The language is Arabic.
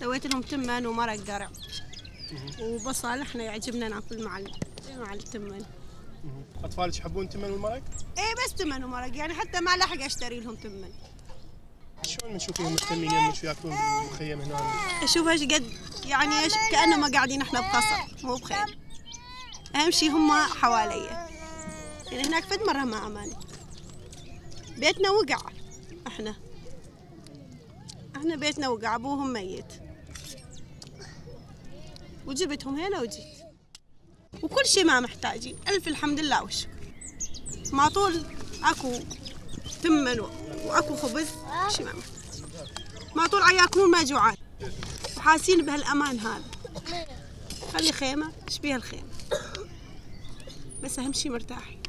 سويت لهم تمن ومرق قرع وبصل. احنا يعجبنا ناكل مع التمن. اطفالك يحبون التمن والمرق؟ ايه بس تمن ومرق يعني، حتى ما لحق اشتري لهم تمن. شلون نشوفهم مهتمين يمك وياكلون بالمخيم هنا؟ اشوف ايش قد يعني ايش كانهم قاعدين احنا بقصر مو بخيم. اهم شيء هم حواليا يعني. هناك فد مره ما اماني بيتنا وقع. احنا بيتنا وقع، ابوهم ميت وجبتهم هنا وجيت، وكل شيء ما محتاجين. الف الحمد لله والشكر. ما طول اكو تمن واكو خبز، شيء ما محتاج. ما طول ياكلون ما جوعان وحاسين بهالامان هذا. خلي خيمه، ايش بيها الخيمه؟ بس اهم شيء مرتاحين.